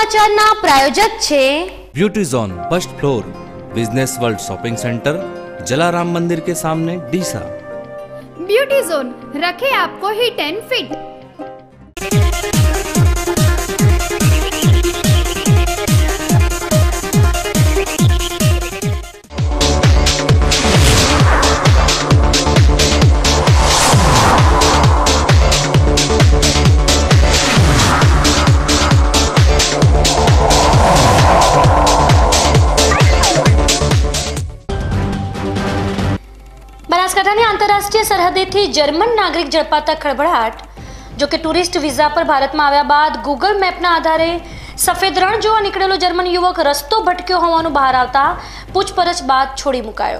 સમાચારના પ્રાયોજક છે beauty zone first floor business world shopping centre Jalaram Mandir के सामने डीसा। ब्यूटी जोन रखे आपको हिट एंड फिट। બનાસકાંઠાની આંતરરાષ્ટ્રીય સરહદેથી જર્મન નાગરિક ઝડપાતા ખળભળાટ। જો કે ટુરિસ્ટ વિઝા પર ભારતમાં આવ્યા બાદ ગૂગલ મેપના આધારે સફેદ રણ જોવા નીકળેલો જર્મન યુવક રસ્તો ભટક્યો હોવાનું બહાર આવતા પૂછપરછ બાદ છોડી મુકાયો।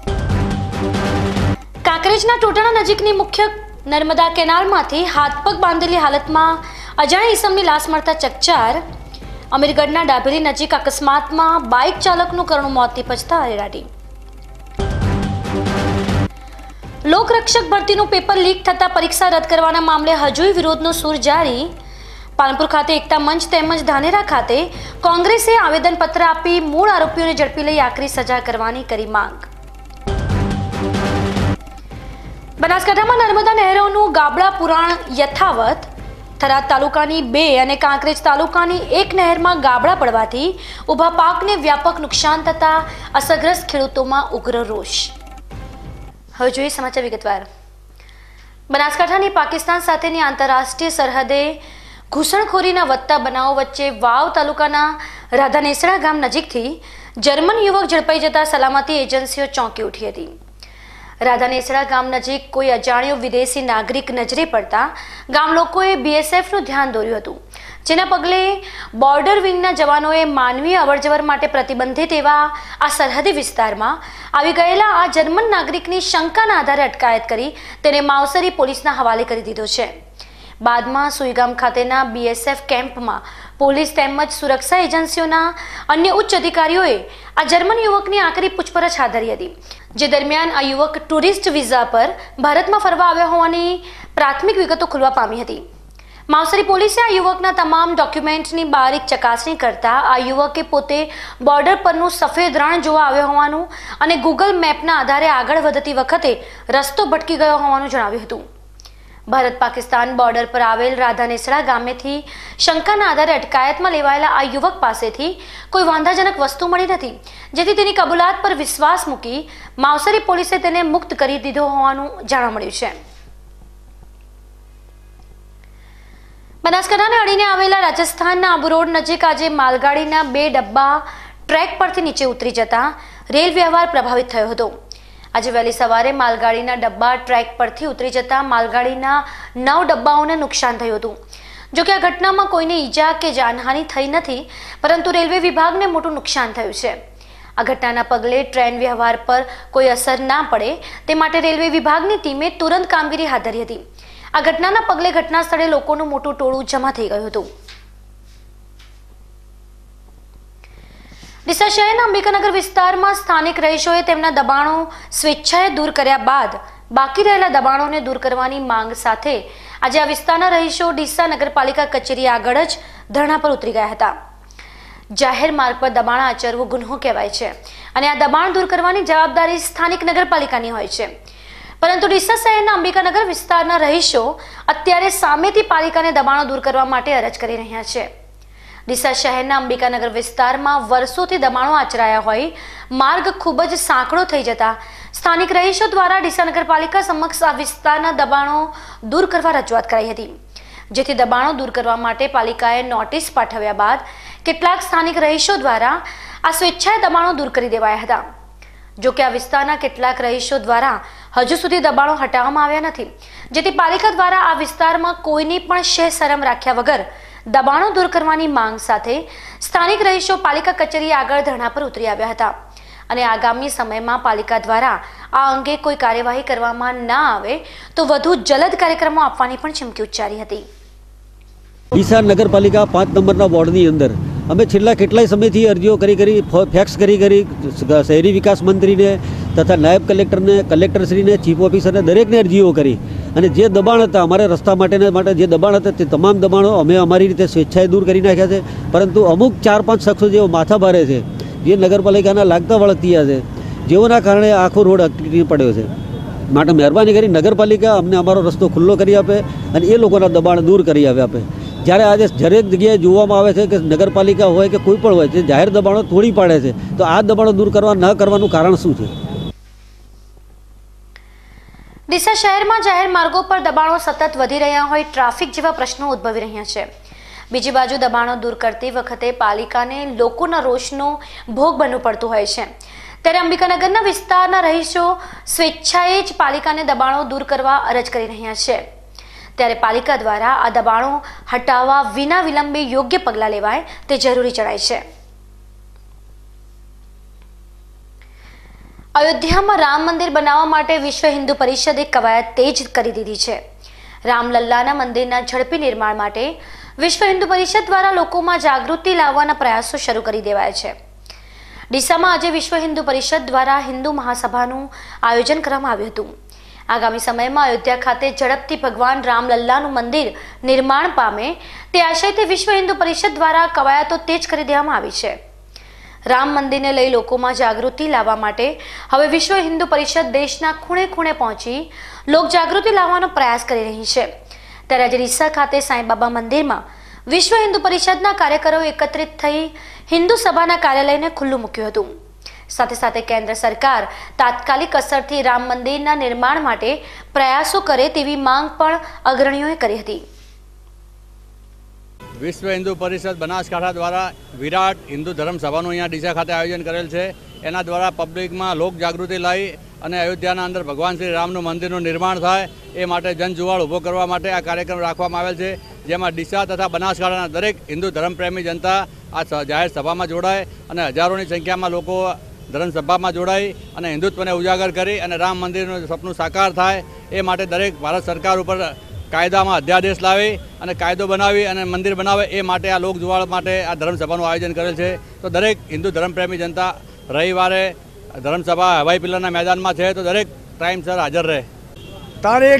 કાંકરેજના ટોટાણા નજીકની મુખ્ય નર્મદા કેનાલમાંથી હાથ પગ બાંધેલી હાલતમાં અજાણ્યા ઈસમની લાશ મળતા ચકચાર। અમીરગઢના ડાભેલી નજીક અકસ્માતમાં બાઇક ચાલકનું કરુણ મોત નીપજતા અરેરાટી। લોકરક્ષક ભરતીનું પેપર લીક થતા પરીક્ષા રદ કરવાના મામલે હજુય વિરોધનો સૂર જારી। પાલનપુર ખાતે એકતા મંચ તેમજ ધાનેરા ખાતે કોંગ્રેસે આવેદનપત્ર આપી મૂળ આરોપીઓને ઝડપી લઈ આકરી સજા કરવાની કરી માંગ। બનાસકાંઠામાં નર્મદા નહેરોનું ગાબડા પુરાણ યથાવત। થરાદ તાલુકાની 2 અને કાંકરેજ તાલુકાની 1 નહેરમાં ગાબડા પડવાથી ઊભા પાકને વ્યાપક નુકસાન થતા અસરગ્રસ્ત ખેડૂતોમાં ઉગ્ર રોષ। હવે જોઈએ સમાચાર વિગતવાર। બનાસકાંઠાની પાકિસ્તાન સાથેની આંતરરાષ્ટ્રીય સરહદે ઘૂસણખોરીના વધતા બનાવો વચ્ચે વાવ તાલુકાના રાધાનેસડા ગામ નજીકથી જર્મન યુવક ઝડપાઈ જતા સલામતી એજન્સીઓ ચોંકી ઉઠી હતી। રાધાનેસડા ગામ નજીક કોઈ અજાણ્યો વિદેશી નાગરિક નજરે પડતા ગામ લોકોએ બીએસએફનું ધ્યાન દોર્યું હતું, જેના પગલે બોર્ડર વિંગના જવાનોએ માનવીય અવરજવર માટે પ્રતિબંધિત એવા આ સરહદી વિસ્તારમાં આવી ગયેલા આ જર્મન નાગરિકની શંકાના આધારે અટકાયત કરી તેને માવસરી પોલીસના હવાલે કરી દીધો છે। બાદમાં સુઈગામ ખાતેના બીએસએફ કેમ્પમાં પોલીસ તેમજ સુરક્ષા એજન્સીઓના અન્ય ઉચ્ચ અધિકારીઓએ આ જર્મન યુવકની આકરી પૂછપરછ હાથ ધરી હતી, જે દરમિયાન આ યુવક ટુરિસ્ટ વિઝા પર ભારતમાં ફરવા આવ્યો હોવાની પ્રાથમિક વિગતો ખુલવા પામી હતી। માવસરી પોલીસે આ યુવકના તમામ ડોક્યુમેન્ટની બારીક ચકાસણી કરતા આ યુવકે પોતે બોર્ડર પરનું સફેદ રણ જોવા આવ્યો હોવાનું અને ગૂગલ મેપના આધારે આગળ વધતી વખતે રસ્તો ભટકી ગયો હોવાનું જણાવ્યું હતું। ભારત પાકિસ્તાન બોર્ડર પર આવેલ રાધાનેસડા ગામેથી શંકાના આધારે અટકાયતમાં લેવાયેલા આ યુવક પાસેથી કોઈ વાંધાજનક વસ્તુ મળી નથી, જેથી તેની કબૂલાત પર વિશ્વાસ મૂકી માવસરી પોલીસે તેને મુક્ત કરી દીધો હોવાનું જાણવા મળ્યું છે। બનાસકાંઠાને અડીને આવેલા રાજસ્થાનના આબુ રોડ નજીક આજે માલગાડીના 2 ડબ્બા ટ્રેક પરથી નીચે ઉતરી જતા રેલ વ્યવહાર પ્રભાવિત થયો હતો। આજે વહેલી સવારે માલગાડીના ડબ્બા ટ્રેક પરથી ઉતરી જતા માલગાડીના 9 ડબ્બાઓને નુકસાન થયું હતું। જોકે આ ઘટનામાં કોઈને ઈજા કે જાનહાનિ થઈ નથી, પરંતુ રેલવે વિભાગને મોટું નુકસાન થયું છે। આ ઘટનાના પગલે ટ્રેન વ્યવહાર પર કોઈ અસર ના પડે તે માટે રેલવે વિભાગની ટીમે તુરંત કામગીરી હાથ ધરી હતી। આ ઘટનાના પગલે ઘટના સ્થળે લોકોનું મોટું ટોળું જમા થઈ ગયું હતું। ડીસા શહેરના અંબિકાનગર વિસ્તારમાં સ્થાનિક રહીશોએ તેમના દબાણો સ્વેચ્છાએ દૂર કર્યા બાદ બાકી રહેલા દબાણોને દૂર કરવાની માંગ સાથે આજે આ વિસ્તારના રહીશો ડીસા નગરપાલિકા કચેરી આગળ જ ધરણા પર ઉતરી ગયા હતા। જાહેર માર્ગ પર દબાણ આચરવું ગુન્હો કહેવાય છે અને આ દબાણ દૂર કરવાની જવાબદારી સ્થાનિક નગરપાલિકાની હોય છે, પરંતુ ડીસા શહેરના અંબિકાનગર વિસ્તારના રહીશો અત્યારે સામેથી પાલિકાને દબાણો દૂર કરવા માટે અરજ કરી રહ્યા છે। ડીસા શહેરના અંબિકાનગર વિસ્તારમાં વર્ષોથી દબાણો આચરાયા હોય માર્ગ ખૂબ જ સાંકડો થઈ જતા સ્થાનિક રહીશો દ્વારા ડીસા નગરપાલિકા સમક્ષ આ વિસ્તારના દબાણો દૂર કરવા રજૂઆત કરાઈ હતી, જેથી દબાણો દૂર કરવા માટે પાલિકાએ નોટિસ પાઠવ્યા બાદ કેટલાક સ્થાનિક રહીશો દ્વારા આ સ્વેચ્છાએ દબાણો દૂર કરી દેવાયા હતા। જોકે આ વિસ્તારના કેટલાક રહીશો દ્વારા હજુ સુધી દબાણો હટાવવામાં આવ્યા નથી, જેથી પાલિકા દ્વારા આ વિસ્તારમાં કોઈની પણ શરમ રાખ્યા વગર દબાણો દૂર કરવાની માંગ સાથે સ્થાનિક રહીશો પાલિકા કચેરી આગળ ધરણા પર ઉતરી આવ્યા હતા અને આગામી સમયમાં પાલિકા દ્વારા આ અંગે કોઈ કાર્યવાહી કરવામાં ના આવે તો વધુ જલદ કાર્યક્રમો આપવાની પણ ચીમકી ઉચ્ચારી હતી। ડીસા નગરપાલિકા 5 નંબરના વોર્ડની અંદર અમે છેલ્લા કેટલાય સમયથી અરજીઓ કરી ફેક્સ કરી શહેરી વિકાસ મંત્રીને તથા નાયબ કલેક્ટરને, કલેક્ટરશ્રીને, ચીફ ઓફિસરને દરેકને અરજીઓ કરી અને જે દબાણ હતા અમારે રસ્તા માટે જે દબાણ હતા તે તમામ દબાણો અમે અમારી રીતે સ્વેચ્છાએ દૂર કરી નાખ્યા છે. પરંતુ અમુક 4-5 શખ્સો જેઓ માથા ભારે છે, જે નગરપાલિકાના લાગતા વળગતિયા છે, જેઓના કારણે આખો રોડ અટકી પડ્યો છે. માટે મહેરબાની કરી નગરપાલિકા અમને અમારો રસ્તો ખુલ્લો કરી આપે અને એ લોકોના દબાણ દૂર કરી આપે. જ્યારે આજે દરેક જગ્યાએ જોવામાં આવે છે કે નગરપાલિકા હોય કે કોઈ પણ હોય જે જાહેર દબાણો તોડી પાડે છે, તો આ દબાણો દૂર ન કરવાનું કારણ શું છે? ડીસા શહેરમાં જાહેર માર્ગો પર દબાણો સતત વધી રહ્યા હોય ટ્રાફિક જેવા પ્રશ્નો ઉદ્ભવી રહ્યા છે. બીજી બાજુ દબાણો દૂર કરતી વખતે પાલિકાને લોકોના રોષનો ભોગ બનવું પડતું હોય છે. ત્યારે અંબિકાનગરના વિસ્તારના રહીશો સ્વેચ્છાએ જ પાલિકાને દબાણો દૂર કરવા અરજ કરી રહ્યા છે. ત્યારે પાલિકા દ્વારા આ દબાણો હટાવવા વિના વિલંબે યોગ્ય પગલાં લેવાય તે જરૂરી જણાય છે. અયોધ્યામાં રામ મંદિર બનાવવા માટે વિશ્વ હિન્દુ પરિષદે કવાયત તેજ કરી દીધી છે. રામલલ્લાના મંદિરના ઝડપી નિર્માણ માટે વિશ્વ હિન્દુ પરિષદ દ્વારા લોકોમાં જાગૃતિ લાવવાના પ્રયાસો શરૂ કરી દેવાયા છે. ડીસામાં આજે વિશ્વ હિન્દુ પરિષદ દ્વારા હિન્દુ મહાસભાનું આયોજન કરવામાં આવ્યું હતું. આગામી સમયમાં અયોધ્યા ખાતે ઝડપથી ભગવાન રામલલ્લાનું મંદિર નિર્માણ પામે તે આશયથી વિશ્વ હિન્દુ પરિષદ દ્વારા કવાયતો તેજ કરી દેવામાં આવી છે. રામ મંદિરને લઈ લોકોમાં જાગૃતિ લાવવા માટે હવે વિશ્વ હિન્દુ પરિષદ દેશના ખૂણે ખૂણે પહોંચી લોક જાગૃતિ લાવવાનો પ્રયાસ કરી રહી છે. ત્યારે આજે ડીસા ખાતે સાંઈબાબા મંદિરમાં વિશ્વ હિન્દુ પરિષદના કાર્યકરો એકત્રિત થઈ હિન્દુ સભાના કાર્યાલયને ખુલ્લું મૂક્યું હતું. સાથે સાથે કેન્દ્ર સરકાર તાત્કાલિક અસરથી રામ મંદિરના નિર્માણ માટે પ્રયાસો કરે તેવી માંગ પણ અગ્રણીઓએ કરી હતી. વિશ્વ હિન્દુ પરિષદ બનાસકાંઠા દ્વારા વિરાટ હિન્દુ ધર્મ સભાનું અહીંયા ડીસા ખાતે આયોજન કરેલ છે. એના દ્વારા પબ્લિકમાં લોક જાગૃતિ લાવી અને અયોધ્યાના અંદર ભગવાન શ્રી રામનું મંદિરનું નિર્માણ થાય એ માટે જનજુવાળ ઊભો કરવા માટે આ કાર્યક્રમ રાખવામાં આવેલ છે. જેમાં ડીસા તથા બનાસકાંઠાના દરેક હિન્દુ ધર્મપ્રેમી જનતા આ જાહેર સભામાં જોડાય અને હજારોની સંખ્યામાં લોકો ધર્મસભામાં જોડાઈ અને હિન્દુત્વને ઉજાગર કરી અને રામ મંદિરનું સપનું સાકાર થાય એ માટે દરેક ભારત સરકાર ઉપર કાયદામાં અધ્યાદેશ લાવી અને કાયદો બનાવી અને મંદિર બનાવે એ માટે આ લોકજુવાળ માટે આ ધર્મસભાનું આયોજન કરેલ છે. તો દરેક હિન્દુ ધર્મપ્રેમી જનતા રવિવારે ધર્મસભા હવાઈ પિલ્લરના મેદાનમાં છે તો દરેક ટાઈમસર હાજર રહે. તારીખ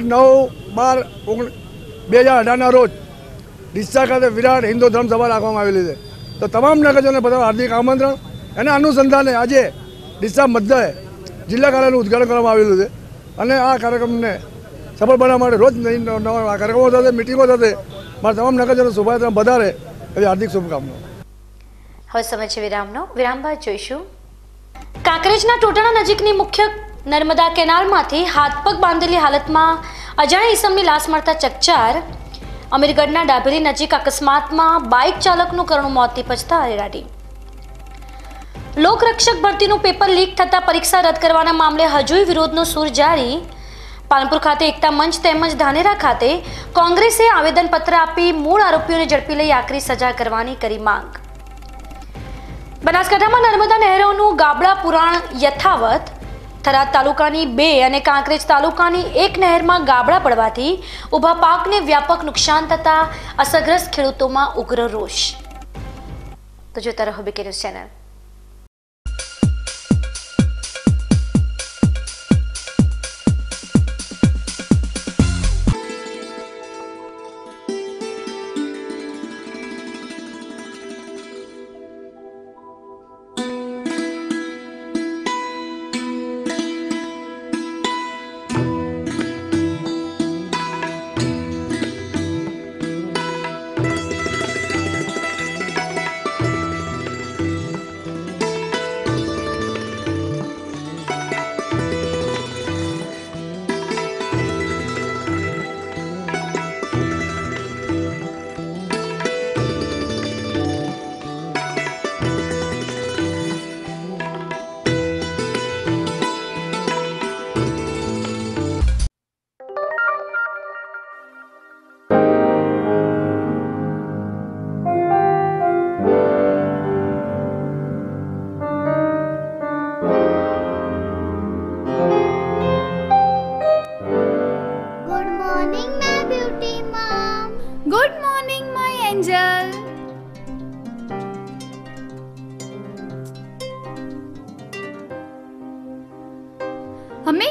9/12/2018ના રોજ ડીસા ખાતે વિરાટ હિન્દુ ધર્મસભા રાખવામાં આવેલી છે. તો તમામ નગરજનોને બધા હાર્દિક આમંત્રણ. એના અનુસંધાને આજે ડીસા મધ્યે જિલ્લા કાર્યાલયનું ઉદ્ઘાટન કરવામાં આવેલું છે અને આ કાર્યક્રમને સફળ બનાવવા માટે રોજ નવા કાર્યક્રમો થશે, મિટિંગો થશે. મારા તમામ નગરજનો શોભાયાત્રા વધારે એવી હાર્દિક શુભકામનાઓ. હવે સમય છે વિરામનો. વિરામ બાદ જોઈશું. કાંકરેજના ટોટાણા નજીકની મુખ્ય નર્મદા કેનાલમાંથી હાથપગ બાંધેલી હાલતમાં અજાણ્યા ઈસમની લાશ મળતા ચકચાર. અમીરગઢના ડાભેલી નજીક અકસ્માતમાં બાઇક ચાલકનું કરુણ મોત નીપજતા અરેરાટી. લોકરક્ષક ભરતીનું પેપર લીક થતા પરીક્ષા રદ કરવાના મામલે હજુય વિરોધનો સૂર જારી. પાલનપુર ખાતે એકતા મંચ તેમજ ધાનેરા ખાતે કોંગ્રેસે આવેદનપત્ર આપી મૂળ આરોપીઓને ઝડપી લઈ આકરી સજા કરવાની કરી માંગ. બનાસકાંઠામાં નર્મદા નહેરોનું ગાબડા પુરાણ યથાવત. થરાદ તાલુકાની 2 અને કાંકરેજ તાલુકાની 1 નહેરમાં ગાબડા પડવાથી ઊભા પાકને વ્યાપક નુકસાન થતા અસરગ્રસ્ત ખેડૂતોમાં ઉગ્ર રોષ. તો જોતા રહો બીકે ન્યૂઝ ચેનલ.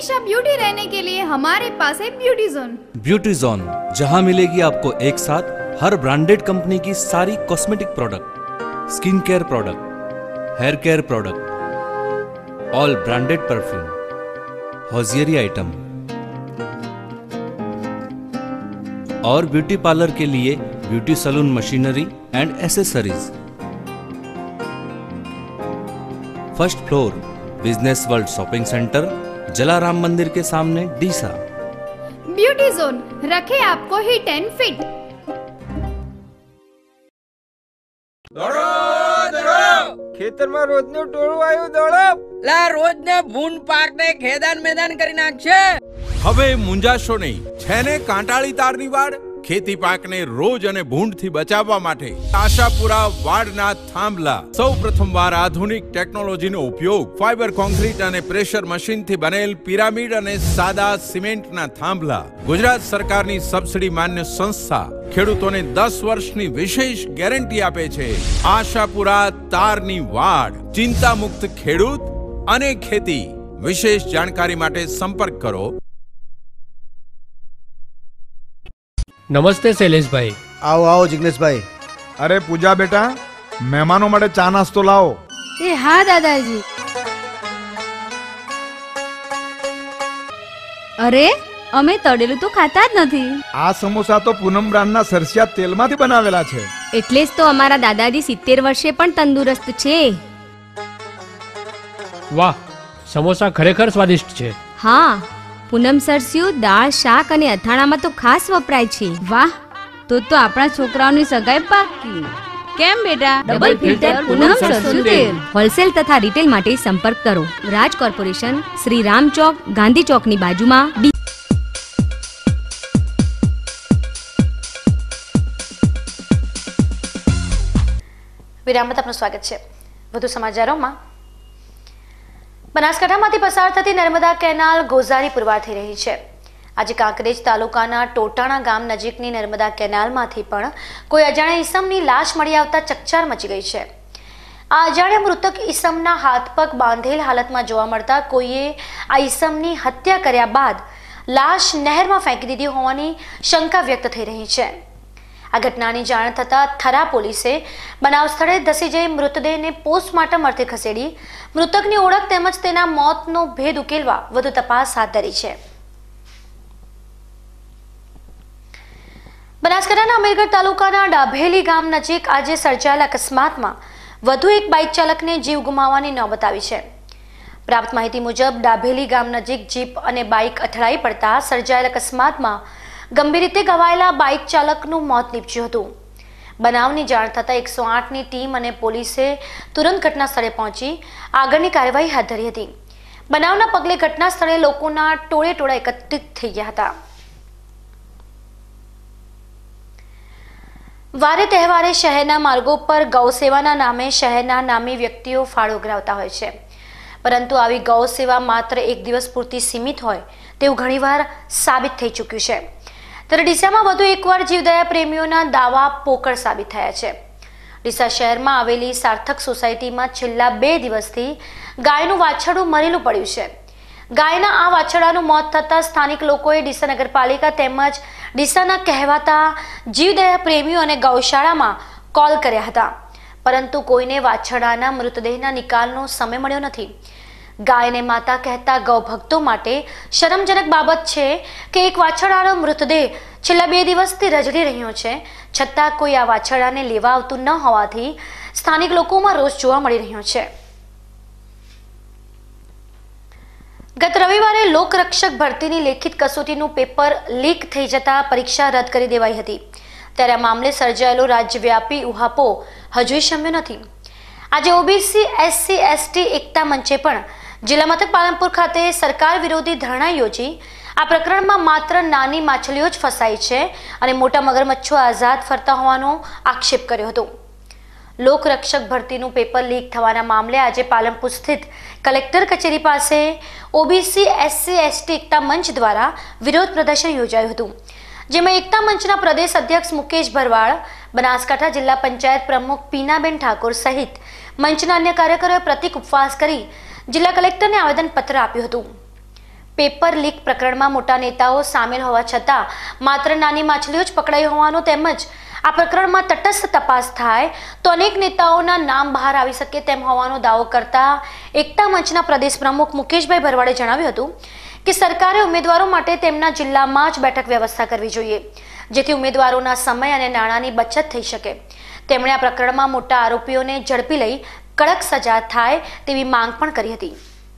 हमेशा ब्यूटी रहने के लिए हमारे पास है ब्यूटी जोन। ब्यूटी जोन, जहां मिलेगी आपको एक साथ हर ब्रांडेड कंपनी की सारी cosmetic product, skin care product, hair care product, all branded perfume, hosiery item और ब्यूटी पार्लर के लिए beauty salon machinery and accessories. First floor, business world shopping centre, Jalaram Mandir के सामने, डीसा। ब्यूटी जोन रखे आपको हिट एंड फिट। ખેતરમાં રોજનું ટોળું આવ્યું દોડો લા રોજને ભૂંડ પાકને ખેદાન મેદાન કરી નાખશે। હવે મુંજાશો નહીં, છે ને કાંટાળી તારની વાડ। ખેતી પાકને રોજ અને ભૂંડથી બચાવવા માટે આશાપુરા વાડના થાંભલા સૌ પ્રથમવાર આધુનિક ટેકનોલોજીનો ઉપયોગ, ફાઈબર કોન્ક્રીટ અને પ્રેશર મશીનથી બનેલ પિરામિડ અને સાદા સિમેન્ટના થાંભલા, ગુજરાત સરકારની સબસિડી માન્ય સંસ્થા ખેડૂતોને 10 વર્ષની વિશેષ ગેરંટી આપે છે। આશાપુરા તારની વાડ, ચિંતા મુક્ત ખેડૂત અને ખેતી। વિશેષ જાણકારી માટે સંપર્ક કરો। નમસ્તે શૈલેષભાઈ। आओ आओ जिग्नेश भाई। अरे पूजा बेटा, मेहमानों માટે ચા નાસ્તો લાવો। ए हाँ दादाजी। અરે અમે તળેલું તો ખાતા જ નથી। આ સમોસા તો પૂનમ બ્રાન્ડના સરસિયા તેલમાંથી બનાવેલા છે। એટલે જ તો અમારા દાદાજી 70 વર્ષે પણ તંદુરસ્ત છે। વાહ, સમોસા ખરેખર સ્વાદિષ્ટ છે। હા, પૂનમ સરસ્યું દાળ, શાક અને અથાણામાં તો ખાસ વપરાય છે। વાહ, તો આપણા છોકરાઓની સગાઈ પાકી। કેમ બેટા? ડબલ ફિલ્ટર પૂનમ સરસ્યું તેલ। હોલસેલ તથા રિટેલ માટે સંપર્ક કરો રાજ કોર્પોરેશન, શ્રી રામ ચોક, ગાંધી ચોકની બાજુમાં। વિરામ બાદ આપનું સ્વાગત છે। વધુ સમાચારોમાં, બનાસકાંઠામાંથી પસાર થતી નર્મદા કેનાલ ગોઝારી પુરવાર થઈ રહી છે। આજે કાંકરેજ તાલુકાના ટોટાણા ગામ નજીકની નર્મદા કેનાલમાંથી પણ કોઈ અજાણ્યા ઈસમની લાશ મળી આવતા ચકચાર મચી ગઈ છે। આ અજાણ્યા મૃતક ઈસમના હાથ પગ બાંધેલ હાલતમાં જોવા મળતા કોઈએ આ ઈસમની હત્યા કર્યા બાદ લાશ નહેરમાં ફેંકી દીધી હોવાની શંકા વ્યક્ત થઈ રહી છે। આ ઘટનાની જાણ થતાં થરા પોલીસે બનાવ સ્થળે ધસી જઈ મૃતદેહને પોસ્ટમોર્ટમ અર્થે ખસેડી મૃતકની ઓળખ તેમજ તેના મોતનો ભેદ ઉકેલવા વધુ તપાસ હાથ ધરી છે। બનાસકાંઠાના અમીરગઢ તાલુકાના ડાભેલી ગામ નજીક આજે સર્જાયેલા અકસ્માતમાં વધુ એક બાઇક ચાલકને જીવ ગુમાવવાની નોબત આવી છે। પ્રાપ્ત માહિતી મુજબ ડાભેલી ગામ નજીક જીપ અને બાઇક અથડાઈ પડતા સર્જાયેલા અકસ્માતમાં ગંભીર રીતે ઘવાયેલા બાઇક ચાલકનું મોત નીપજ્યું હતું। બનાવની જાણ થતાં 108ની ટીમ અને પોલીસે તુરંત ઘટના સ્થળે પહોંચી આગળની કાર્યવાહી હાથ ધરી હતી। બનાવના પગલે ઘટના સ્થળે લોકોના ટોળે ટોળા એકત્રિત થઈ ગયા હતા। વારે તહેવારે શહેરના માર્ગો પર ગૌ સેવાના નામે શહેરના નામી વ્યક્તિઓ ફાળો ઉઘરાવતા હોય છે, પરંતુ આવી ગૌ સેવા માત્ર એક દિવસ પૂરતી સીમિત હોય તેવું ઘણીવાર સાબિત થઈ ચૂક્યું છે। ત્યારે ડીસામાં વધુ એકવાર જીવદયા પ્રેમીઓના દાવા પોકળ સાબિત થયા છે। ડીસા શહેરમાં આવેલી સાર્થક સોસાયટીમાં છેલ્લા 2 દિવસથી ગાયનું વાછરડું મરેલું પડ્યું છે। ગાયના આ વાછરડાનું મોત થતાં સ્થાનિક લોકોએ ડીસા નગરપાલિકા તેમજ ડીસાના કહેવાતા જીવદયા પ્રેમીઓ અને ગૌશાળામાં કોલ કર્યા હતા, પરંતુ કોઈને વાછરડાના મૃતદેહના નિકાલનો સમય મળ્યો નથી। ગાયને માતા કહેતા ગૌભક્તો માટે શરમજનક બાબત છે કે એક વાછરડાનો મૃતદેહ છેલ્લા 2 દિવસથી રજડી રહ્યો છે, છતાં કોઈ આ વાછરડાને લેવા આવતું ન હોવાથી સ્થાનિક લોકોમાં રોષ જોવા મળી રહ્યો છે। ગત રવિવારે લોકરક્ષક ભરતીની લેખિત કસોટીનું પેપર લીક થઈ જતા પરીક્ષા રદ કરી દેવાઈ હતી, ત્યારે આ મામલે સર્જાયેલો રાજ્યવ્યાપી ઉહાપો હજુ શમ્યો નથી। આજે ઓબીસી એસસી એસટી એકતા મંચે પણ જિલ્લા મથક પાલનપુર ખાતે સરકાર વિરોધી ધરણા યોજી આ પ્રકરણમાં માત્ર નાની માછલીઓ જ ફસાઈ છે અને મોટા મગરમચ્છો આઝાદ ફરતા હોવાનો આક્ષેપ કર્યો હતો। લોકરક્ષક ભરતીનું પેપર લીક થવાના મામલે આજે પાલનપુર સ્થિત કલેક્ટર કચેરી પાસે ઓબીસી એસસી એસટી એકતા મંચ દ્વારા વિરોધ પ્રદર્શન યોજાયું હતું, જેમાં એકતા મંચના પ્રદેશ અધ્યક્ષ મુકેશ ભરવાડ, બનાસકાંઠા જિલ્લા પંચાયત પ્રમુખ પીનાબેન ઠાકોર સહિત મંચના અન્ય કાર્યકરોએ પ્રતિક ઉપવાસ કરી જિલ્લા કલેક્ટરને આવેદનપત્ર આપ્યું હતું। પેપર લીક પ્રકરણમાં મોટા નેતાઓ સામેલ હોવા છતાં માત્ર નાની માછલીઓ જ પકડાઈ હોવાનું તેમજ આ પ્રકરણમાં તટસ્થ તપાસ થાય તો અનેક નેતાઓના નામ બહાર આવી શકે તેમ હોવાનો દાવો કરતા એકતા મંચના પ્રદેશ પ્રમુખ મુકેશભાઈ ભરવાડે જણાવ્યું હતું કે સરકારે ઉમેદવારો માટે તેમના જિલ્લામાં જ બેઠક વ્યવસ્થા કરવી જોઈએ, જેથી ઉમેદવારોના સમય અને નાણાંની બચત થઈ શકે. તેમણે આ પ્રકરણમાં મોટા આરોપીઓને ઝડપી લઈ કડક સજા થાય તેવી માંગ પણ કરી હતી.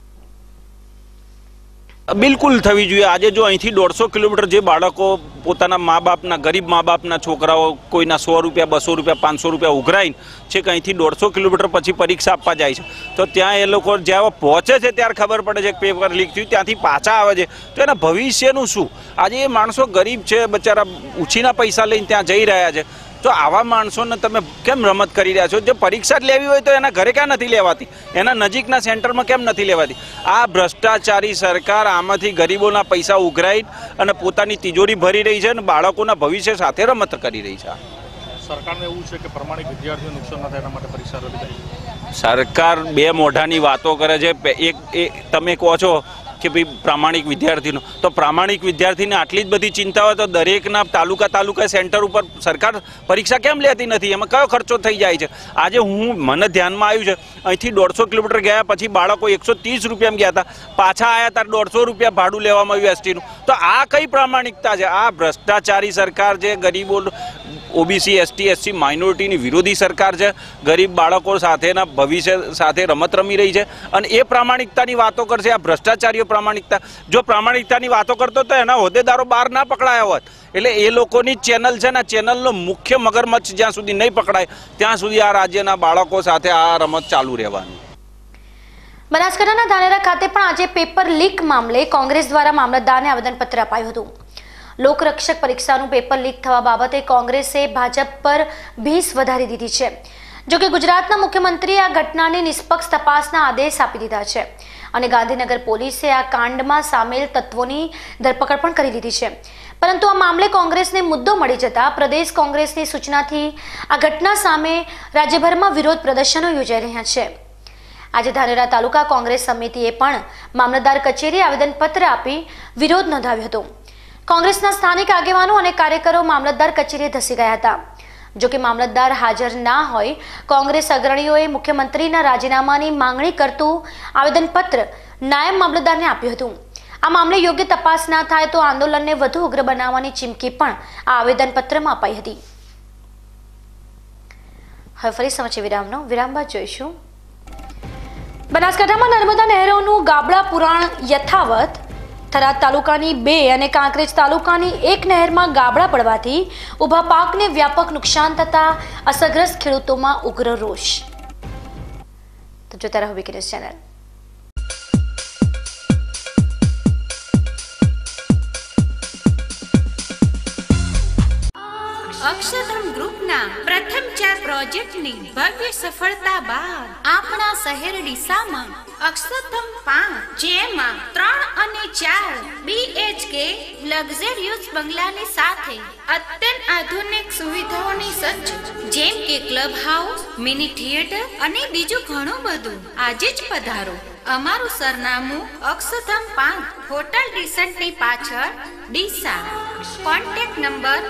બિલકુલ થવી જોઈએ. આજે જો અહીંથી 150 કિલોમીટર જે બાળકો પોતાના મા બાપના ગરીબ મા બાપના છોકરાઓ કોઈના 100 રૂપિયા 200 રૂપિયા 500 રૂપિયા ઉઘરાઈને છે કે અહીંથી 150 કિલોમીટર પછી પરીક્ષા આપવા જાય છે, તો ત્યાં એ લોકો જ્યારે પહોંચે છે ત્યારે ખબર પડે છે કે પેપર લીક થયું, ત્યાંથી પાછા આવે છે તો એના ભવિષ્યનું શું? આજે એ માણસો ગરીબ છે, બચારા ઉછીના પૈસા લઈને ત્યાં જઈ રહ્યા છે, તો આવા માણસોને તમે કેમ રમત કરી રહ્યા છો? જે પરીક્ષા જ લેવી હોય તો એના ઘરે ક્યાં નથી લેવાતી? એના નજીકના સેન્ટરમાં કેમ નથી લેવાતી? આ ભ્રષ્ટાચારી સરકાર આમાંથી ગરીબોના પૈસા ઉઘરાઈ અને પોતાની તિજોરી ભરી રહી છે અને બાળકોના ભવિષ્ય સાથે રમત કરી રહી છે. સરકારને એવું છે કે પ્રમાણિક વિદ્યાર્થીઓ નુકસાન ના થાય એના માટે પરીક્ષા રદ કરી. સરકાર બે મોઢાની વાતો કરે છે. એક તમે કહો છો કે ભાઈ પ્રામાણિક વિદ્યાર્થીનો, તો પ્રામાણિક વિદ્યાર્થીને આટલી જ બધી ચિંતા હોય તો દરેકના તાલુકા સેન્ટર ઉપર સરકાર પરીક્ષા કેમ લેતી નથી? એમાં કયો ખર્ચો થઈ જાય છે? આજે મને ધ્યાનમાં આવ્યું છે, અહીંથી 150 કિલોમીટર ગયા પછી બાળકો 130 રૂપિયામાં ગયા હતા, પાછા આવ્યા ત્યારે 150 રૂપિયા ભાડું લેવામાં આવ્યું એસટીનું. તો આ કઈ પ્રામાણિકતા છે? આ ભ્રષ્ટાચારી સરકાર છે, ગરીબો ઓબીસી એસટી એસસી માઇનોરિટીની વિરોધી સરકાર છે, ગરીબ બાળકો સાથેના ભવિષ્ય સાથે રમત રમી રહી છે અને એ પ્રામાણિકતાની વાતો કરશે. આ ભ્રષ્ટાચારીઓ પ્રામાણિકતા, જો પ્રામાણિકતાની વાતો કરતો તો એના હોદ્દેદારો બહાર ના પકડાયા હોત. એટલે એ લોકોની ચેનલ છે ને, ચેનલનો મુખ્ય મગરમચ્છ જ્યાં સુધી નહીં પકડાય ત્યાં સુધી આ રાજ્યના બાળકો સાથે આ રમત ચાલુ રહેવાની. બનાસકાંઠાના ધાનેરા ખાતે પણ આજે પેપર લીક મામલે કોંગ્રેસ દ્વારા મામલતદારને આવેદનપત્ર અપાયું હતું. લોકરક્ષક પરીક્ષાનું પેપર લીક થવા બાબતે કોંગ્રેસે ભાજપ પર ભીસ વધારી દીધી છે. જોકે ગુજરાતના મુખ્યમંત્રીએ આ ઘટનાની નિષ્પક્ષ તપાસના આદેશ આપી દીધા છે અને ગાંધીનગર પોલીસે આ કાંડમાં સામેલ તત્વોની ધરપકડ પણ કરી લીધી છે. પરંતુ આ મામલે કોંગ્રેસને મુદ્દો મળી જતા પ્રદેશ કોંગ્રેસની સૂચનાથી આ ઘટના સામે રાજ્યભરમાં વિરોધ પ્રદર્શનો યોજાઈ રહ્યા છે. આજે ધાનેરા તાલુકા કોંગ્રેસ સમિતિએ પણ મામલતદાર કચેરીએ આવેદનપત્ર આપી વિરોધ નોંધાવ્યો હતો. કોંગ્રેસના સ્થાનિક આગેવાનો અને કાર્યકરો મામલતદાર કચેરીએ ધસી ગયા હતા. જો કે મામલતદાર હાજર ના હોય કોંગ્રેસ અગ્રણીઓએ મુખ્યમંત્રીના રાજીનામાની માંગણી કરતું આવેદનપત્ર નાયબ મામલતદારને આપ્યું હતું. આ મામલે યોગ્ય તપાસ ના થાય તો આંદોલનને વધુ ઉગ્ર બનાવવાની ચીમકી પણ આ આવેદનપત્રમાં અપાઈ હતી. હવે ફરી સમાચાર વિરામ બાદ જોઈશું. બનાસકાંઠામાં નર્મદા નહેરોનું ગાબડા પુરાણ યથાવત. થરાદ તાલુકાની 2 અને કાંકરેજ તાલુકાની 1 નહેરમાં ગાબડા પડવાથી ઊભા પાકને વ્યાપક નુકસાન થતા અસરગ્રસ્ત ખેડૂતોમાં ઉગ્ર રોષ. તો જોતા રહો વીક ન્યૂઝ ચેનલ. અક્ષરધામ ગ્રુપના પ્રથમ 4 પ્રોજેક્ટની ભવ્ય સફળતા બાદ આપણા શહેર ડીસામાં અક્ષરધામ 5 જેમાં 3 અને 4 BHK લક્ઝરિયસ બંગલાની સાથે અત્યંત આધુનિક સુવિધાઓની સજ્જ જેમ કે ક્લબ હાઉસ, મિની થિયેટર અને બીજું ઘણું બધું. આજે જ પધારો. અમારું સરનામું અક્ષરધામ 5 હોટલ રિસન્ટની પાછળ ડીસા. કોન્ટેક્ટ નંબર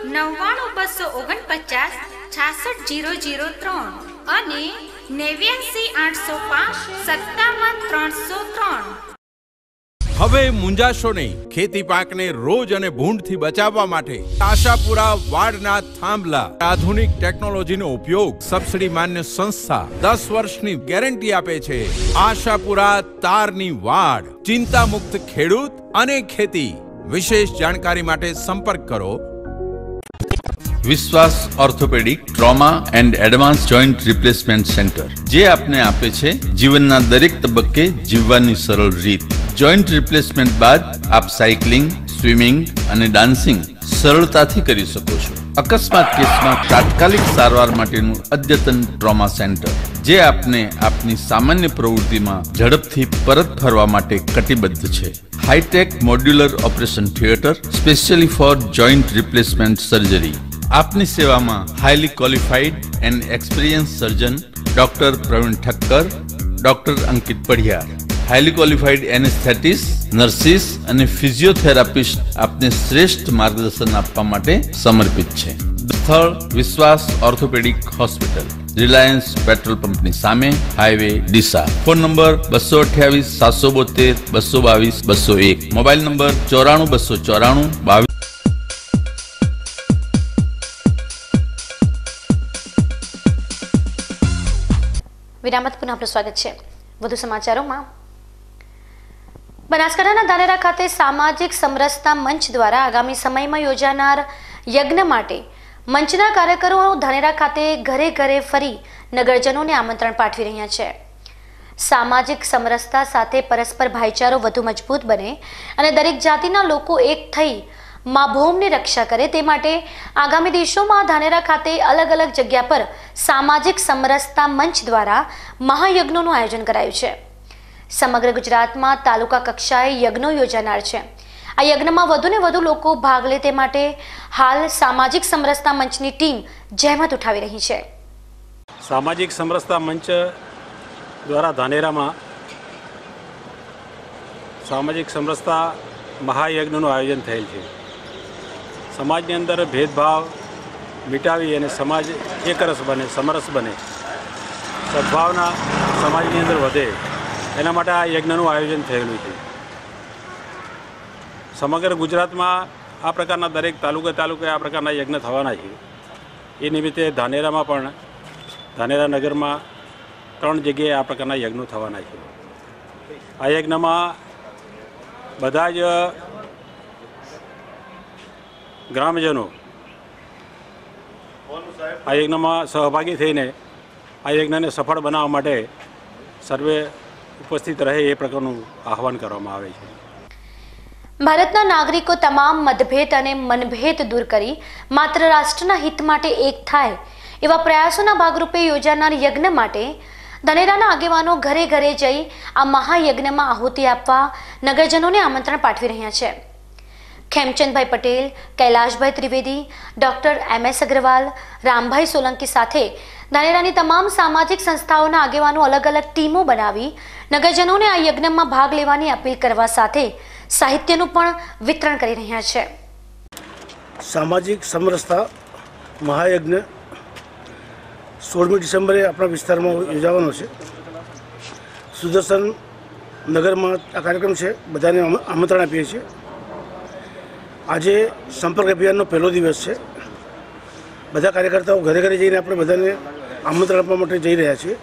99249 66003 અને 898005 57 303. હવે મુંજાશો નહીં. ખેતી પાકને રોજ અને ભૂંડથી બચાવવા માટે આશાપુરા વાડના થાંભલા આધુનિક ટેકનોલોજીનો ઉપયોગ સબસિડી માન્ય સંસ્થા 10 વર્ષની ગેરંટી આપે છે. આશાપુરા તારની વાડ. ચિંતા મુક્ત ખેડૂત અને ખેતી. વિશેષ જાણકારી માટે સંપર્ક કરો. Vishwas orthopaedic trauma and advance joint replacement centre, જે આપને આપે છે જીવનના દરેક તબક્કે જીવવાની સરળ રીત. જોઈન્ટ રિપ્લેસમેન્ટ બાદ આપ સાયકલિંગ, સ્વિમિંગ અને ડાન્સિંગ સરળતાથી કરી શકો છો. અકસ્માત કેસમાં તાત્કાલિક સારવાર માટેનું અદ્યતન ટ્રોમા સેન્ટર, જે આપને આપની સામાન્ય પ્રવૃત્તિમાં ઝડપથી પરત ફરવા માટે કટિબદ્ધ છે. Hitech modular operation theatre specially for joint replacement surgery. આપની સેવામાં highly qualified and experience surgeon doctor Pravin Thakkar, doctor Ankit Padhiyar, highly qualified anaesthetist, nurses અને ફિઝિયોથેરાપિસ્ટ આપને શ્રેષ્ઠ માર્ગદર્શન આપવા માટે સમર્પિત છે. સ્થળ વિશ્વાસ ઓર્થોપેડિક હોસ્પિટલ, રિલાયન્સ પેટ્રોલ પંપની સામે, highway Deesa. Phone number 228 772 222 201. Mobile number 94 294 22. વિરામત પુનઃ આપનું સ્વાગત છે. વધુ સમાચારોમાં, બનાસકાંઠાના ધાનેરા ખાતે સામાજિક સમરસતા મંચ દ્વારા આગામી સમયમાં યોજાનાર યજ્ઞ માટે મંચના કાર્યકરો ધાનેરા ખાતે ઘરે ઘરે ફરી નગરજનોને આમંત્રણ પાઠવી રહ્યા છે. સામાજિક સમરસતા સાથે પરસ્પર ભાઈચારો વધુ મજબૂત બને અને દરેક જાતિના લોકો એક થઈ મા ભૌમની રક્ષા કરે તે માટે આગામી દિવસોમાં ધાનેરા ખાતે અલગ અલગ જગ્યા પર સામાજિક સમરસતા મંચ દ્વારા મહાયજ્ઞોનું આયોજન કરાયું છે. સમગ્ર ગુજરાતમાં તાલુકા કક્ષાએ યજ્ઞો યોજાનાર છે. આ યજ્ઞમાં વધુને વધુ લોકો ભાગ લે તે માટે હાલ સામાજિક સમરસતા મંચની ટીમ જહેમત ઉઠાવી રહી છે. સામાજિક સમરસતા મંચ દ્વારા ધાનેરામાં સામાજિક સમરસતા મહાયજ્ઞનું આયોજન થયેલ છે. સમાજની અંદર ભેદભાવ મિટાવી અને સમાજ એકરસ બને, સમરસ બને, સદભાવના સમાજની અંદર વધે એના માટે આ યજ્ઞનું આયોજન થયેલું છે. સમગ્ર ગુજરાતમાં આ પ્રકારના દરેક તાલુકે આ પ્રકારના યજ્ઞ થવાના છે. એ નિમિત્તે ધાનેરામાં પણ, ધાનેરા નગરમાં 3 જગ્યાએ આ પ્રકારના યજ્ઞો થવાના છે. આ યજ્ઞમાં બધા જ ગ્રામજનો આ યજ્ઞમાં સહભાગી થઈને આ યજ્ઞને સફળ બનાવવા માટે સર્વે ઉપસ્થિત રહે એ પ્રકારનું આહવાન કરવામાં આવે છે. ભારતના નાગરિકો તમામ મતભેદ અને મનભેદ દૂર કરી માત્ર રાષ્ટ્રના હિત માટે એક થાય એવા પ્રયાસોના ભાગરૂપે યોજાનાર યજ્ઞ માટે ધાનેરાના આગેવાનો ઘરે ઘરે જઈ આ મહાયજ્ઞમાં આહુતિ આપવા નગરજનોને આમંત્રણ પાઠવી રહ્યા છે. ખેમચંદભાઈ પટેલ, કૈલાશભાઈ ત્રિવેદી, ડોક્ટર MS અગ્રવાલ, રામભાઈ સોલંકી સાથે ધાનેરાની તમામ સામાજિક સંસ્થાઓના આગેવાનો અલગ અલગ ટીમો બનાવી નગરજનોને આ યજ્ઞમાં ભાગ લેવાની અપીલ કરવા સાથે સાહિત્યનું પણ વિતરણ કરી રહ્યા છે. સામાજિક સમરસતા મહાયજ્ઞ 16મી ડિસેમ્બરે આપણા વિસ્તારમાં યોજાવાનો છે. સુદર્શન નગરમાં આ કાર્યક્રમ છે. બધાને આમંત્રણ આપીએ છીએ. આજે સંપર્ક અભિયાનનો પહેલો દિવસ છે. બધા કાર્યકર્તાઓ ઘરે ઘરે જઈને આપણે બધાને આમંત્રણ આપવા માટે જઈ રહ્યા છીએ.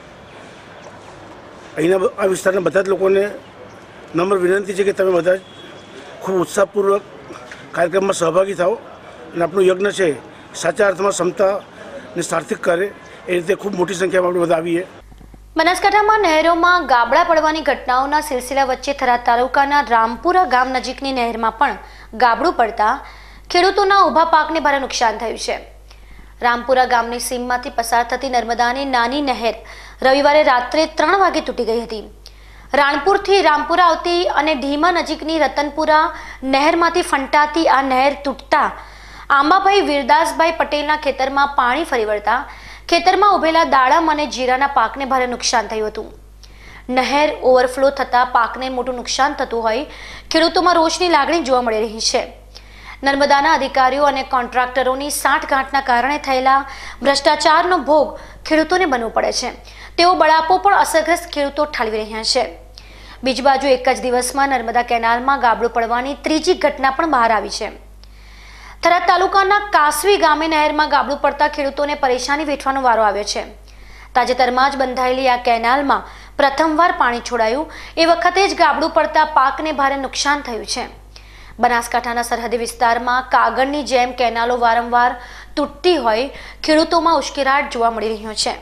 અહીંના આ વિસ્તારના બધા જ લોકોને નમ્ર વિનંતી છે કે તમે બધા ખૂબ ઉત્સાહપૂર્વક કાર્યક્રમમાં સહભાગી થાઓ અને આપણું યજ્ઞ છે સાચા અર્થમાં ક્ષમતાને સાર્થક કરે એ રીતે ખૂબ મોટી સંખ્યામાં આપણે બધા આવીએ. બનાસકાંઠામાં નહેરોમાં ગાબડા પડવાની ઘટનાઓના સિલસિલા વચ્ચે થરાદ તાલુકાના રામપુરા ગામ નજીકની નહેરમાં પણ ગાબડું પડતા ખેડૂતોના ઊભા પાકને ભારે નુકસાન થયું છે. રામપુરા ગામની સીમમાંથી પસાર થતી નર્મદાની નાની નહેર રવિવારે રાત્રે 3 વાગે તૂટી ગઈ હતી. રાણપુરથી રામપુરા આવતી અને ઢીમા નજીકની રતનપુરા નહેરમાંથી ફંટાતી આ નહેર તૂટતા આંબાભાઈ વીરદાસભાઈ પટેલના ખેતરમાં પાણી ફરી વળતા ખેતરમાં ઉભેલા દાડમ અને જીરાના પાકને ભારે નુકસાન થયું હતું. નહેર ઓવરફ્લો થતાં પાકને મોટું નુકસાન થતું હોય ખેડૂતોમાં રોષની લાગણી જોવા મળી રહી છે. નર્મદાના અધિકારીઓ અને કોન્ટ્રાક્ટરોની સાંઠગાંઠના કારણે થયેલા ભ્રષ્ટાચારનો ભોગ ખેડૂતોને બનવો પડે છે. તેઓ બળાપો પણ અસરગ્રસ્ત ખેડૂતો ઠાલવી રહ્યા છે. બીજી બાજુ એક જ દિવસમાં નર્મદા કેનાલમાં ગાબડું પડવાની ત્રીજી ઘટના પણ બહાર આવી છે. થરાદ તાલુકાના કાસવી ગામે નહેરમાં ગાબડું પડતા ખેડૂતોને પરેશાની વેઠવાનો વારો આવ્યો છે. તાજેતરમાં જ બંધાયેલી આ કેનાલમાં પ્રથમવાર પાણી છોડાયું એ વખતે જ ગાબડું પડતા પાકને ભારે નુકસાન થયું છે. બનાસકાંઠાના સરહદી વિસ્તારમાં કાગળની જેમ કેનાલો વારંવાર તૂટતી હોય ખેડૂતોમાં ઉશ્કેરાટ જોવા મળી રહ્યો છે.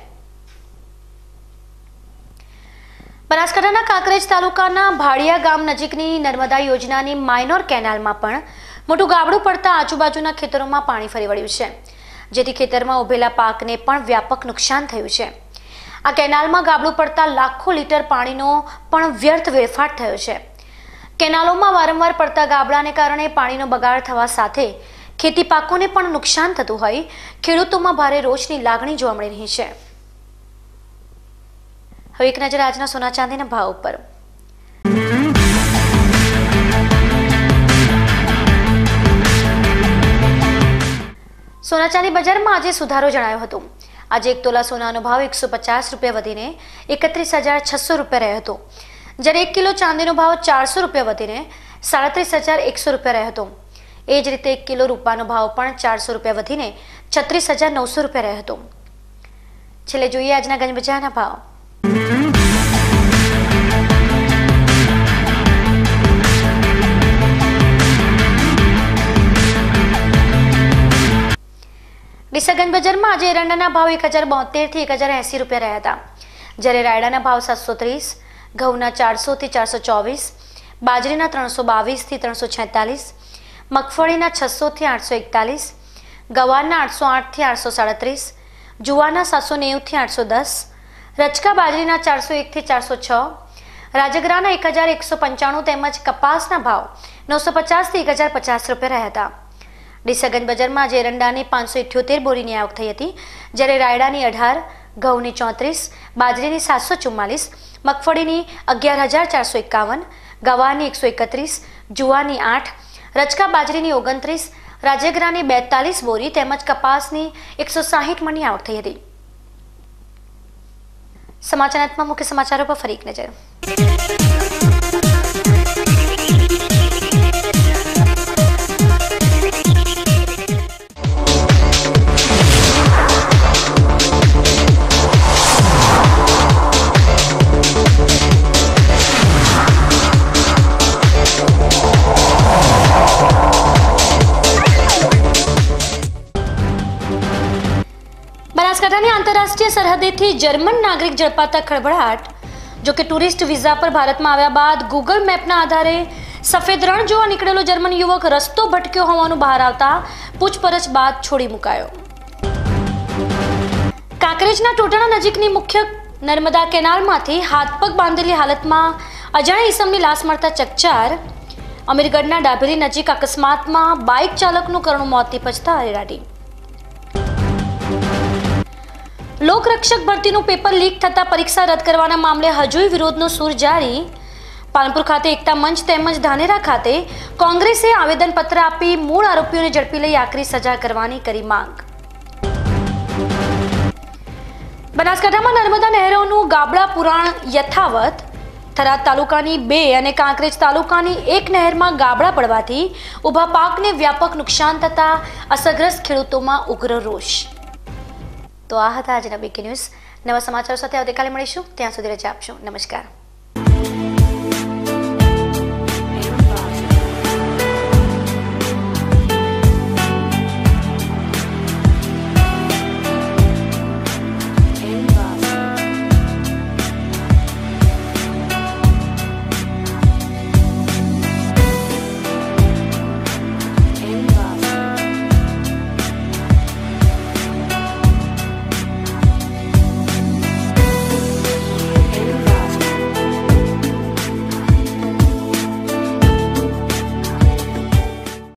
બનાસકાંઠાના કાંકરેજ તાલુકાના ભાડિયા ગામ નજીકની નર્મદા યોજનાની માઇનોર કેનાલમાં પણ મોટું ગાબડું પડતા આજુબાજુના ખેતરોમાં પાણી ફરી વળ્યું છે, જેથી ખેતરમાં ઉભેલા પાકને પણ વ્યાપક નુકસાન થયું છે. આ કેનાલમાં ગાબડું પડતા લાખો લીટર પાણીનો પણ વ્યર્થ વેડફાટ થયો છે. કેનાલોમાં વારંવાર પડતા ગાબડાને કારણે પાણીનો બગાડ થવા સાથે ખેતી પાકોને પણ નુકસાન થતું હોય ખેડૂતોમાં ભારે રોષની લાગણી જોવા મળી રહી છે. હવે એક નજર આજના સોના ચાંદીના ભાવ ઉપર. સોના ચાંદી બજારમાં આજે સુધારો જણાયો હતો। આજે 1 તોલા સોનાનો ભાવ 150 રૂપિયા વધીને 31,600 રૂપિયા રહ્યો હતો, જ્યારે 1 કિલો ચાંદીનો ભાવ 400 રૂપિયા વધીને 37,100 રૂપિયા રહ્યો હતો। એ જ રીતે 1 કિલો રૂપાનો ભાવ પણ 400 રૂપિયા વધીને 36,900 રૂપિયા રહ્યો હતો। છેલ્લે જોઈએ આજના ગંજ બજારના ભાવ। ડીસા ગંજ બજારમાં આજે એરંડાના ભાવ 1,072 થી 1,080 રૂપિયા રહ્યા હતા, જ્યારે રાયડાના ભાવ 730, ઘઉંના 400 થી 424, બાજરીના 322 થી 346, મગફળીના 600 થી 841, ગવારના 808 થી 837, જુવારના 790 થી 810, રચકા બાજરીના 401 થી 406, રાજગરાના 1,195 તેમજ કપાસના ભાવ 950 થી 1,050 રૂપિયા રહ્યા હતા। ડીસા ગંજ બજારમાં આજે એરંડાની 578 બોરીની આવક થઈ હતી, જ્યારે રાયડાની 18, ઘઉંની 34, બાજરીની 744, મગફળીની 11,451, ગવાની 131, જુવાની 8, રચકા બાજરીની 29, રાજગરાની 42 બોરી તેમજ કપાસની 160 મણની આવક થઈ હતી। સમાચારમાં મુખ્ય સમાચારો પર ફરી એક નજર। બનાસકાંઠાની આંતરરાષ્ટ્રીય સરહદેથી જર્મન નાગરિક ઝડપાતા ખળભળાટ। જો કે ટુરિસ્ટ વિઝા પર ભારતમાં આવ્યા બાદ ગૂગલ મેપના આધારે સફેદ રણ જોવા નીકળેલો જર્મન યુવક રસ્તો ભટક્યો હોવાનું બહાર આવતા પૂછપરછ બાદ છોડી મુકાયો। કાંકરેજના ટોટાણા નજીકની મુખ્ય નર્મદા કેનાલમાંથી હાથ પગ બાંધેલી હાલતમાં અજાણ્યા ઈસમની લાશ મળતા ચકચાર। અમીરગઢના ડાભેલી નજીક અકસ્માતમાં બાઇક ચાલકનું કરુણ મોત નીપજતા અરેરાટી। લોકરક્ષક ભરતીનું પેપર લીક થતા પરીક્ષા રદ કરવાના મામલે હજુય વિરોધનો સૂર જારી। પાલનપુર ખાતે એકતા મંચ તેમજ ધાનેરા ખાતે કોંગ્રેસે આવેદનપત્ર આપી મૂળ આરોપીઓને ઝડપી લઈ આકરી સજા કરવાની કરી માંગ। બનાસકાંઠામાં નર્મદા નહેરોનું ગાબડા પુરાણ યથાવત। થરાદ તાલુકાની 2 અને કાંકરેજ તાલુકાની 1 નહેરમાં ગાબડા પડવાથી ઊભા પાકને વ્યાપક નુકસાન થતા અસરગ્રસ્ત ખેડૂતોમાં ઉગ્ર રોષ। તો આ હતા આજના બીકે ન્યૂઝ। નવા સમાચારો સાથે આવતીકાલે મળીશું, ત્યાં સુધી રજા આપશો। નમસ્કાર।